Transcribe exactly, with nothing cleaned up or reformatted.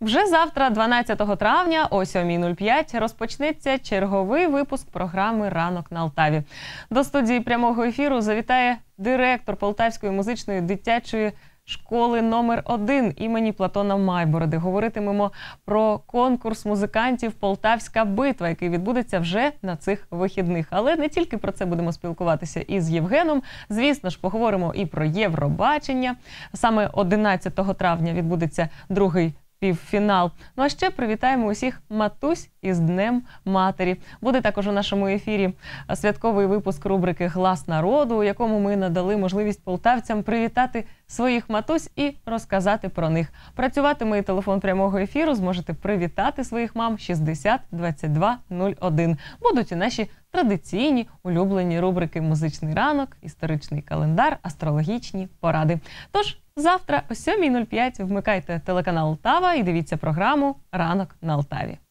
Вже завтра, дванадцятого травня, о сьомій нуль п'ять, розпочнеться черговий випуск програми «Ранок на Алтаві». До студії прямого ефіру завітає директор Полтавської музичної дитячої школи номер один імені Платона Майбороди. Говоритимемо про конкурс музикантів «Полтавська битва», який відбудеться вже на цих вихідних. Але не тільки про це будемо спілкуватися із Євгеном. Звісно ж, поговоримо і про Євробачення. Саме одинадцятого травня відбудеться другий півфінал. Ну а ще привітаємо усіх матусь із Днем Матері. Буде також у нашому ефірі святковий випуск рубрики «Глас народу», у якому ми надали можливість полтавцям привітати своїх матусь і розказати про них. Працюватиме і телефон прямого ефіру, зможете привітати своїх мам шістдесят двадцять два нуль один. Будуть і наші традиційні улюблені рубрики «Музичний ранок», «Історичний календар», «Астрологічні поради». Тож, завтра о сьомій нуль п'ять вмикайте телеканал Алтава і дивіться програму «Ранок на Алтаві».